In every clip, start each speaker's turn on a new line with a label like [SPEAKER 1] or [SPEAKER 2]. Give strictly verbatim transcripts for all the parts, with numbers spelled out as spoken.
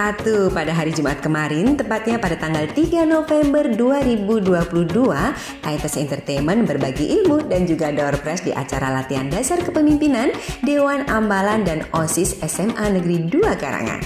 [SPEAKER 1] wabarakatuh. Pada hari Jumat kemarin, tepatnya pada tanggal tiga November dua ribu dua puluh dua, Taites Entertainment berbagi ilmu dan juga door prize di acara latihan dasar kepemimpinan Dewan Ambalan dan OSIS S M A Negeri dua Karangan.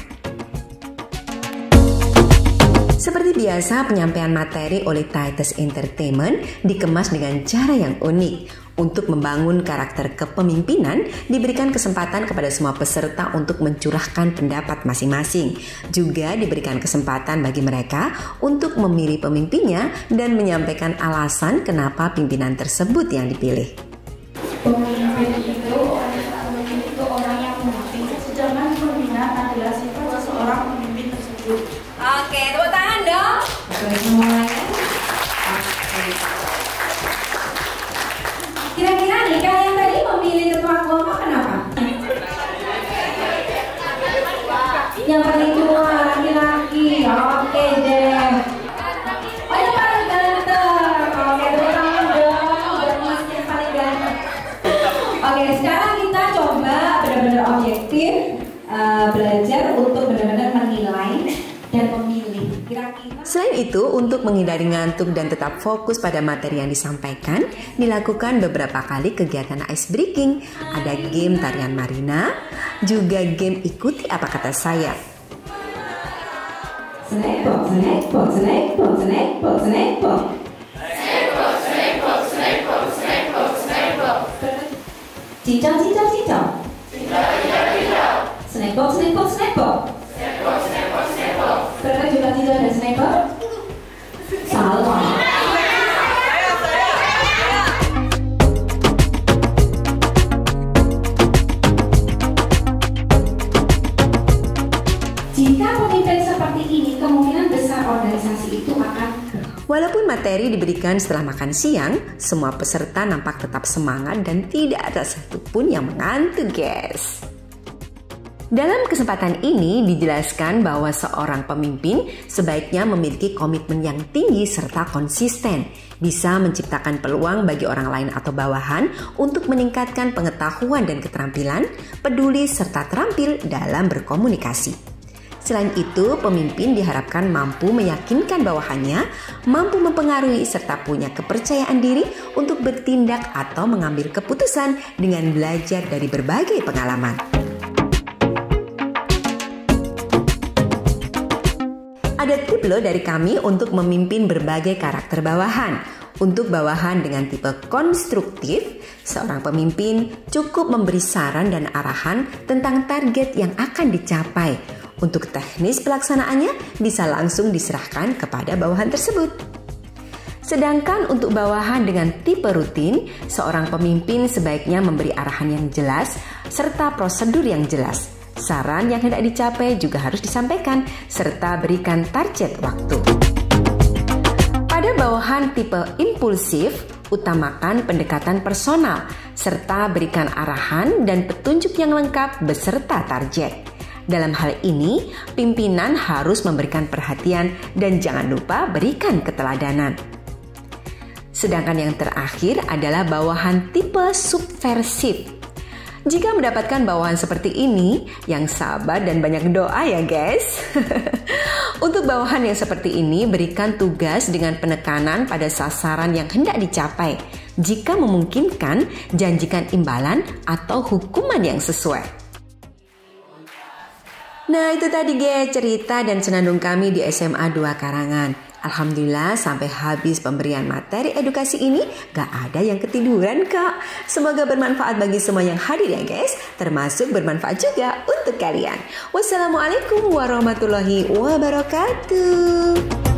[SPEAKER 1] Seperti biasa, penyampaian materi oleh Taites Entertainment dikemas dengan cara yang unik. Untuk membangun karakter kepemimpinan, diberikan kesempatan kepada semua peserta untuk mencurahkan pendapat masing-masing. Juga diberikan kesempatan bagi mereka untuk memilih pemimpinnya dan menyampaikan alasan kenapa pimpinan tersebut yang dipilih.
[SPEAKER 2] Pemimpin itu, pemimpin itu orang yang mengerti, sedangkan pembina adalah sifat seseorang pemimpin tersebut.
[SPEAKER 3] Oke, tepuk tangan dong.
[SPEAKER 2] Oke, semuanya.
[SPEAKER 3] Kira-kira nih kalian tadi memilih ketua kelompok kenapa? Yang paling tua laki-laki. Oke deh. Oh, yang paling ganteng. Oke, tepuk tangan dong buat Mas yang paling ganteng. Oke, sekarang kita coba benar-benar objektif uh, belajar untuk benar-benar menilai dan memilih. Kira-kira.
[SPEAKER 1] Selain itu, untuk menghindari ngantuk dan tetap fokus pada materi yang disampaikan, dilakukan beberapa kali kegiatan ice breaking. Ada game tarian Marina, juga game ikuti apa kata saya.
[SPEAKER 3] Snackbox, snackbox, snackbox, snackbox, snackbox.
[SPEAKER 2] Snackbox, snackbox, snackbox, snackbox, snackbox.
[SPEAKER 3] Cicak, cicak, cicak.
[SPEAKER 2] Tidak, tidak, tidak.
[SPEAKER 3] Snackbox, snackbox, snackbox.
[SPEAKER 2] Snackbox, snackbox, snackbox.
[SPEAKER 3] Berapa juga tidak ada snackbox? Salah. Jika pemimpin seperti ini, kemungkinan besar organisasi itu akan.
[SPEAKER 1] Walaupun materi diberikan setelah makan siang, semua peserta nampak tetap semangat dan tidak ada satupun yang mengantuk, guys. Dalam kesempatan ini dijelaskan bahwa seorang pemimpin sebaiknya memiliki komitmen yang tinggi serta konsisten, bisa menciptakan peluang bagi orang lain atau bawahan untuk meningkatkan pengetahuan dan keterampilan, peduli serta terampil dalam berkomunikasi. Selain itu, pemimpin diharapkan mampu meyakinkan bawahannya, mampu mempengaruhi serta punya kepercayaan diri untuk bertindak atau mengambil keputusan dengan belajar dari berbagai pengalaman. Ada tip loh dari kami untuk memimpin berbagai karakter bawahan. Untuk bawahan dengan tipe konstruktif, seorang pemimpin cukup memberi saran dan arahan tentang target yang akan dicapai. Untuk teknis pelaksanaannya bisa langsung diserahkan kepada bawahan tersebut. Sedangkan untuk bawahan dengan tipe rutin, seorang pemimpin sebaiknya memberi arahan yang jelas serta prosedur yang jelas. Saran yang hendak dicapai juga harus disampaikan, serta berikan target waktu. Pada bawahan tipe impulsif, utamakan pendekatan personal, serta berikan arahan dan petunjuk yang lengkap beserta target. Dalam hal ini, pimpinan harus memberikan perhatian dan jangan lupa berikan keteladanan. Sedangkan yang terakhir adalah bawahan tipe subversif. Jika mendapatkan bawahan seperti ini, yang sabar dan banyak doa ya guys. Untuk bawahan yang seperti ini, berikan tugas dengan penekanan pada sasaran yang hendak dicapai. Jika memungkinkan, janjikan imbalan atau hukuman yang sesuai. Nah, itu tadi guys cerita dan senandung kami di S M A dua Karangan. Alhamdulillah sampai habis pemberian materi edukasi ini gak ada yang ketiduran kak. Semoga bermanfaat bagi semua yang hadir ya guys, termasuk bermanfaat juga untuk kalian. Wassalamualaikum warahmatullahi wabarakatuh.